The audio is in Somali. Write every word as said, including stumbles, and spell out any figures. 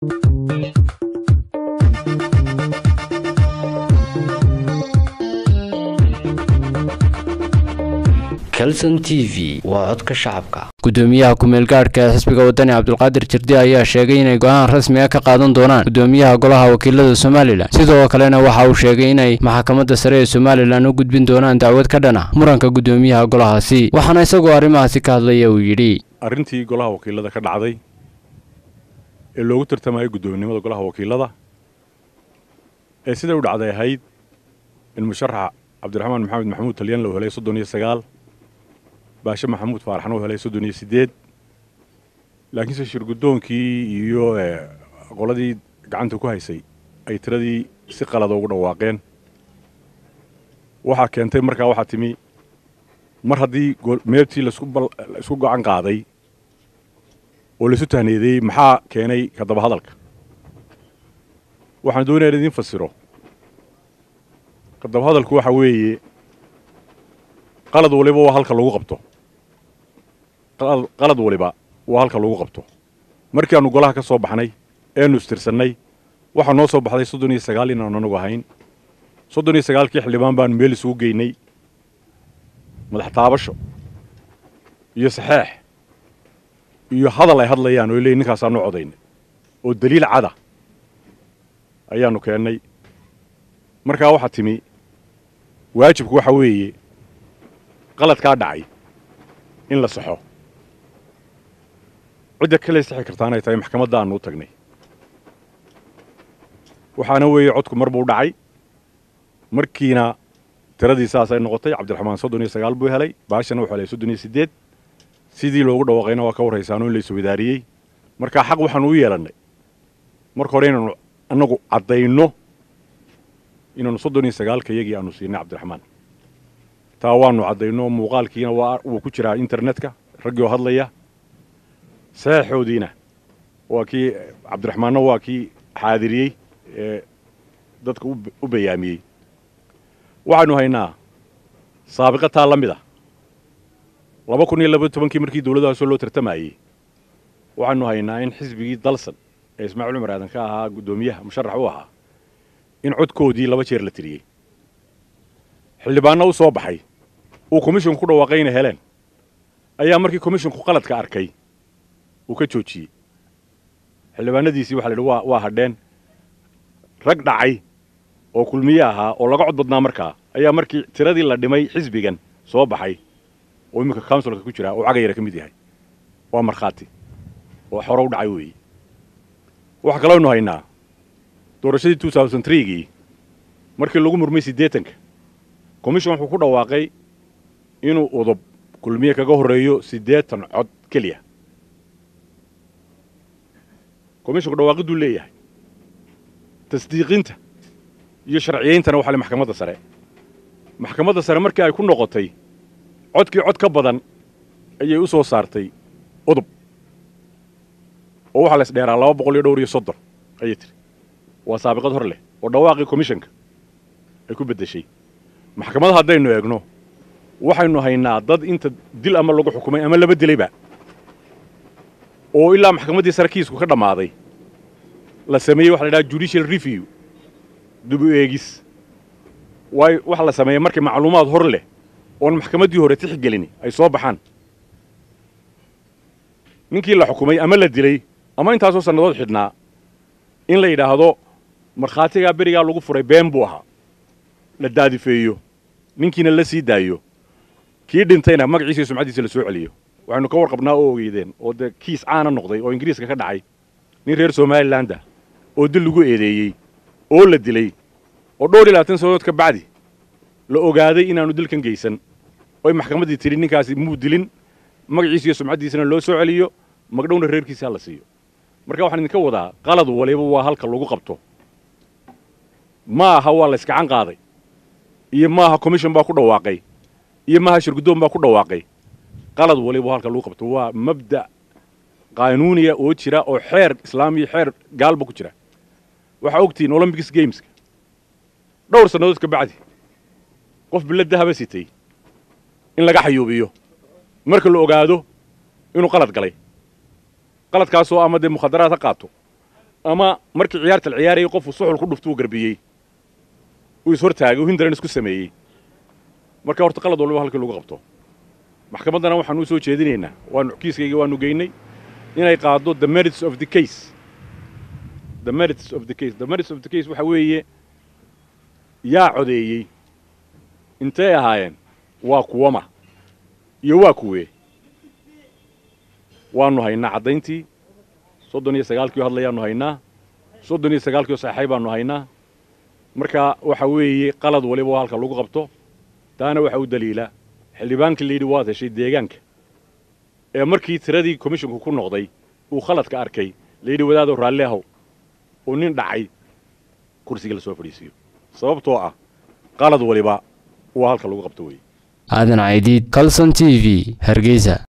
كلسن تي في وعدك شعبك gudoomiyaha kumeel gaadhka ee xisbiga wadani Cabdulqaadir Jirdi ayaa sheegay inay go'aan rasmi ah ka qaadan doonaan gudoomiyaha golaha wakiilada Soomaaliland sidoo kalena waxa uu sheegay inay maxkamadda sare ee Soomaaliland u gudbin doonaan dacwad ka dhana muranka gudoomiyaha golahaasi waxaana isagoo arrimahaasi ka hadlaya uu yiri arrintii golaha wakiilada ka dhacday ee loogu tartamay gudoomiyada golaha wakiilada ee sida uu dhacday ahayd in musharax Cabdiraxmaan Maxamed Maxamuud Talyan loo helay soddon iyo sagaal baasha Maxamuud Faaraxan oo helay soddon iyo siddeed laakiin se shirgudoonkii iyo qoladii gacanta ku haysay ay tiradii si qalad ugu dhawaaqeen waxa keentay markaa waxa timi mar haddii meebtii la isku go'aan qaaday oo la isu tahneeday maxaa keenay ka daba hadalka waxaan doonayaa idin fasiro ka daba hadalku waxa weeye qalad waliba waa halka lagu qabto qalad waliba waa halka lagu qabto markii aanu golaha ka soo baxnay ee nu istirsanay waxa noo soo baxday soddon iyo sagaal in aanu anagu ahayn soddon iyo sagaal kii xildhibaan baan meel isugu geynay madax taabasho iyo saxeex iyo hadal ay hadlayaan oo leeyahay ninkaas aanu codaynay oo daliil cad ah ayaanu keenay markaa waxa timi waajibku waxa weeye qalad ka dhacay in la saxo cid kale saxi kartaan ay tahay maxkamadda aanu tagnay waxaana weeye codku mar buu dhacay markiina tiradii saas ay noqotay Cabdiraxmaan soddon iyo sagaal buu helay baashana wuxuu helay soddon iyo siddeed sidii loogu dhawaaqayna waa ka warhaysaano in la isoo wadaariyay marka xaq waxaan u yeelanay marka hore inaanu anagu cadayno inaanu soddon iyo sagaal ka yagii aanu siinay Cabdiraxmaan taa waanu cadayno muuqaalkiina waa uu ku jiraa internetka ragii oo hadlaya saxoodiina waa kii Cabdiraxmaan waa kii xaadiriyay ee dadka u bayaamiyay waxaanu haynaa saabiqataa la mid ah laba kun iyo laba iyo toban kii markii dawladda soo loo tartamayay waxaanu haynaa in xisbigii dalsan ee Ismaaciil Umar Aadan ka ahaa gudoomiyaha musharax u ahaa in codkoodii laba jeer la tiriyay xildhibaanna u soo baxay uu commission ku dhawaaqayna heleen ayaa markii commissionku qaladka arkay uu ka joojiyay xildhibaanadiisii waxa la yidhi waa waa hadheen rag dhacay oo kulmiye ahaa oo laga cod badnaa markaa ayaa markii tiradii la dhimay xisbigan soo baxay oo imika councilka ku jira oo cagayra ka mid yahay waa markhaati oo xoro u dhacay weeye waxa kale oo haynaa doorashadii two thousand three gii markii lagu murmay siddeetanka commission wuxuu ku dhawaaqay inuu udub kulmiye kaga horeeyo siddeetan cod kaliya commission dhawaaqadu leeyahay tasdiiqinta iyo sharciyeentana waxa la maxkamadda sare maxkamadda sare markii ay ku noqotay codkii cod ka badan ayay u soo saartay udub oo waxa la isdheeraa laba boqol iyo dhowr iyo soddon ayay tiri waa saabiqad hor leh oo dhawaaqii commissionka ay ku bedeshay maxkamadda haddaynu eegno waxaynu haynaa dad inta dil ama lagu xukumay ama laba dilayba oo ilaa maxkamaddii sare kiisku ka dhammaaday la sameeyey waxa la yidhaha judicial review dib u eegis waay waxa la sameeyey markii macluumaad hor leh oon maxkamaddii hore tixgelin ay soo baxaan ninkii la xukumay ama la dilay ama intaasoo sannadood xidhnaa in la yidhaahdo markhaatigaa berigaa lagu furay been buu ahaa la daadifeeyo ninkiina la sii daayo kii dhintayna magaciisa iyo sumcadiisa la soo celiyo waxaynu ka warqabnaa oo ogeydeen oo dee kiis caana noqday oo ingiriiska ka dhacay nin reer Somaliland ah oo dil lagu eedeeyey oo la dilay oo dhowr iyo labaatan sanadood ka bacdi la ogaaday inaanu dilkan geysan oo maxkamaddii tiri ninkaasi muu dilin magaciisa iyo sumcadiisana loo soo celiyo magdhowna reerkiisa la siiyo marka waxaan idinka wadaa qalad waliba waa halka lagu qabto ma aha waa la iska can qaaday iyo ma aha commission baa ku dhawaaqay iyo ma aha shirgudoon baa ku dhawaaqay qalad waliba halka lagu qabto waa mabda qaanuuniya oo jira oo xeer islaami xeer gaalba ku jira waxa ogtiin Olympics Games dhowr sanadood ka bacdi qof bilad dahaba sitay in laga xayuubiyo marka la ogaado inuu qalad galay qaladkaas oo ama de mukhadaraad qaato ama markii ciyaarta la ciyaarayay qofku suxul ku dhuftuu garbiyey uu is hortaagay uu hindaran isku sameeyey marka horta qalad walba halkii lagu qabto maxkamaddana waxaan u soo jeedinaynaa waanu kiiskayga waanu geynay inay qaado the merits of the case the merits of the case the merits of the case waxa weeye yaa codeeyey intay ahaayeen waa kuwama iyo waa kuwee waanu haynaa caddayntii soddon iyo sagaalkii oo hadlayaanu haynaa soddon iyo sagaalkii oo saxay baanu haynaa marka waxa weeye qalad waliba halka lagu qabto taana waxa uu daliila xildhibaankii la yidhi waad heshay deegaanka ee markii tiradii commissionku ku noqday uu khaladka arkay la yidhi wadaadoo raalli ahow oo nin dhacay kursiga la soo fadhiisiyo sababtoo ah qalad waliba waa halka lagu qabto weeye aadan caydiid Kalson T V Hargeysa.